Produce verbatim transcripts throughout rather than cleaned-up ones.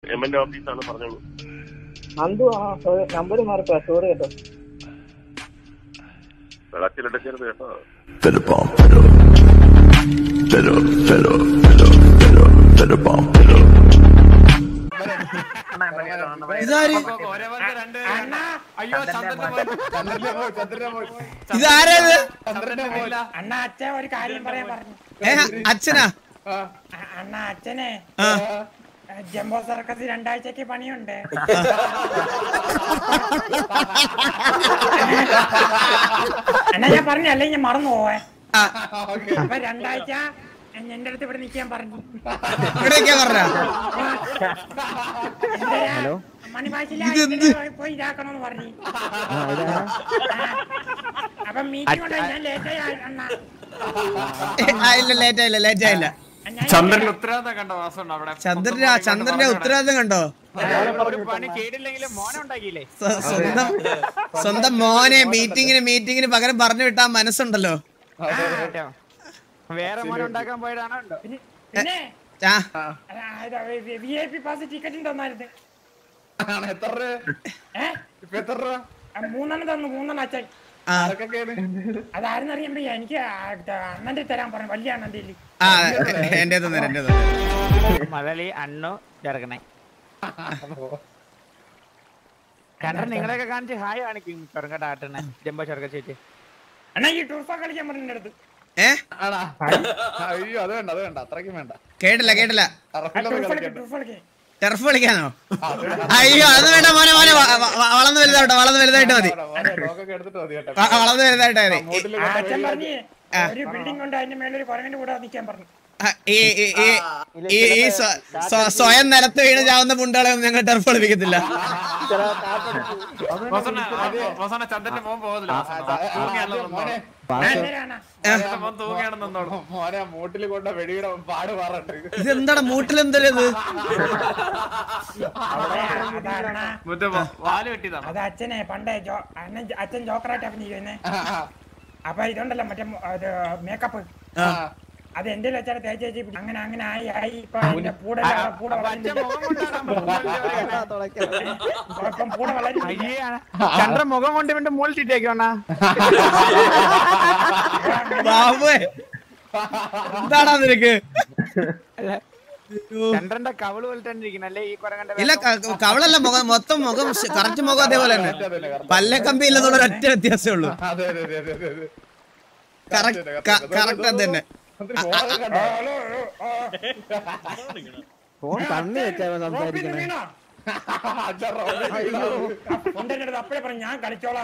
എംഎന്റെ ഓഫീസാണ്, പറഞ്ഞോളൂ. അന്തു number മാറിപ്പോ story കേട്ടോ. വെള്ളത്തിലിടക്കരുത് കേട്ടോ. അണ്ണ അച്ഛൻ ഒരു കാര്യം പറയാൻ പറഞ്ഞു. അച്ഛനാ? അണ്ണ അച്ഛനെ ജംബോ സർക്കസ് രണ്ടാഴ്ചക്ക് പണിയുണ്ട്. അണ്ണാ ഞാൻ പറഞ്ഞല്ലേ, ഞാൻ മറന്നു പോവേ. അപ്പൊ രണ്ടാഴ്ച എന്റെ അടുത്ത് ഇവിടെ നിൽക്കാൻ പറഞ്ഞു. മണിഭാഷയിൽ പോയി ഇതാക്കണോന്ന് പറഞ്ഞു. അപ്പൊ മീറ്റിംഗ് കൊണ്ട് ഞാൻ ലേറ്റായി അണ്ണാ. ലേറ്റ് ആയില്ല ലേറ്റ് ആയില്ല. ചന്ദ്രന്റെ ഉത്തരവാദിത്തം കണ്ടോ? ചന്ദ്രന്റെ ചന്ദ്രന്റെ ഉത്തരവാദിത്തം കണ്ടോ? സ്വന്തം സ്വന്തം മോനെ മീറ്റിങ്ങിന് മീറ്റിങ്ങിന് പകരം പറഞ്ഞു വിട്ടാ മനസ്സുണ്ടല്ലോ. വേറെ മോനെ ഉണ്ടാക്കാൻ പോയതാണോ? പിന്നെ V I P pass ticket ഉണ്ടോന്നായിരുന്നു. മൂന്നെണ്ണം തന്നു, മൂന്നെണ്ണം അച്ഛൻ. അതാരെന്ന് അറിയാൻ വയ്യ. എനിക്ക് അണ്ണന്റെ തരാൻ പറഞ്ഞു, വലിയ അണ്ണന്റെ. മലയാളി അണ്ണു ചേർക്കണേ. കണ്ട നിങ്ങളെയൊക്കെ കാണിച്ച് ഹായ് കാണിക്കും. ചെറുക്കട്ടാട്ടണേ ജംബോ ചെറുക്ക ചേച്ചി. അണ്ണാ ഈ ടൂർഫ കളിക്കാൻ പറഞ്ഞ അടുത്ത്. അയ്യോ അത് വേണ്ട, അത് വേണ്ട, അത്രയ്ക്കും വേണ്ട. കേട്ടില്ല കേട്ടില്ല. ടർഫ് കളിക്കാനോ? അയ്യോ അത് വേണ്ട മോനെ, മോനെ വളർന്ന് വലുതാവട്ടെ, വളർന്ന് വലുതായിട്ട് മതി, വളർന്ന് വലുതായിട്ട് മതി. ഒരു ബിൽഡിംഗ് ഉണ്ട്, അതിന്റെ മേലെ ഒരു കുരങ്ങന്റെ കൂടെ നിൽക്കാൻ പറഞ്ഞു. ഈ സ്വയം നിലത്ത് വീണ് ചാവുന്ന പുണ്ടുകളെ ഒന്നും ഞങ്ങൾ ടർഫ് കളിപ്പിക്കത്തില്ല. ചന്ദ്രന്റെ മോൻ പോകുന്നില്ല. മൂട്ടില് കൊണ്ട വെടിയുടെ പാട് മാറട്ടെ. ഇതെന്താണ് മൂട്ടിലെന്തത്? അത് അച്ഛനെ പണ്ടേ അച്ഛൻ ജോക്കറായിട്ട് അഭിനയിക്കുന്നേ. അപ്പൊ ഇതുണ്ടല്ലോ മറ്റേ മേക്കപ്പ്, അത് എന്റെ വെച്ചാൽ തേച്ചേച്ചി അങ്ങനെ അങ്ങനെ ആയി ആയി ഇപ്പൊ അതിന്റെ കൂടെ കൂടെ കൂടെ വളരും. ചന്ദ്രൻ മുഖം കൊണ്ട് വേണ്ട മോൾ ചീറ്റേക്കോണ. എന്താടാ നിനക്ക്? ചന്ദ്രന്റെ കവള് പോലിട്ടല്ലേ ഈ കുരങ്ങന്റെ? ഇല്ല കവളല്ല, മുഖം മൊത്തം മുഖം കറക്റ്റ് മുഖം അതേപോലെ തന്നെ. പല്ലക്കമ്പി ഇല്ലെന്നുള്ള ഒറ്റ വ്യത്യാസമേ ഉള്ളൂ. കറക്റ്റ് അത് തന്നെ. ഫോൺ കണ്ണി വെച്ചാ സംസാരിക്കണേ. അപ്പഴേ പറഞ്ഞു ഞാൻ കളിച്ചോളാം.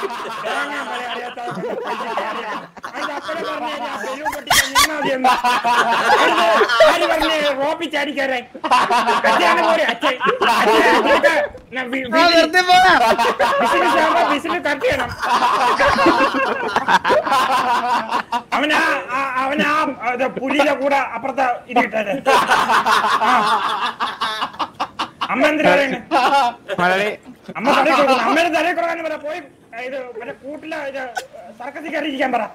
റോപ്പി ചാടിക്കാരെ ബിസിൽ കട്ട് ചെയ്യണം. അവനാ അവനാ പുലിയുടെ കൂടെ അപ്പുറത്തെ ഇത് കിട്ടാതെ. അമ്മ എന്തിനാ അമ്മ തലേ കൊടുക്കണം. അമ്മേനെ തലേ കൊടുക്കാൻ പറ. പോയി ഇത് മറ്റേ കൂട്ടില സർക്കസിൽ കയറിയിരിക്കാൻ പറ.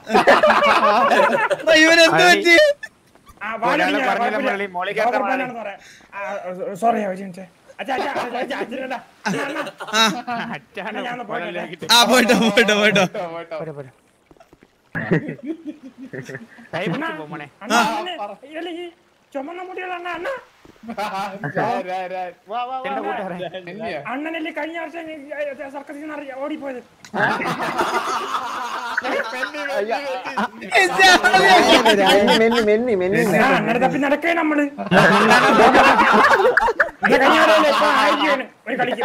സോറി അച്ഛാ അച്ഛനല്ല. പോയിട്ടോ പോയിട്ടോ പോയിട്ടോ. ചുമന്ന മുടികളാണ് അണ്ണ. അണ്ണനല്ലേ കഴിഞ്ഞ വർഷം സർക്കസിൽ നിന്ന് ഓടിപ്പോയത്. അണ്ണനെ തപ്പി നടക്കേ നമ്മള്. ഒരു കളിക്ക്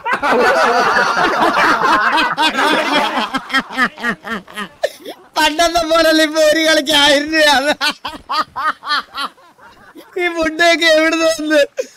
പണ്ടത്തെ പോലല്ല ഇപ്പൊ ഒരു കളിക്ക് ആയിരം രൂപ. ഈ ഫുഡൊക്കെ എവിടെ വന്ന്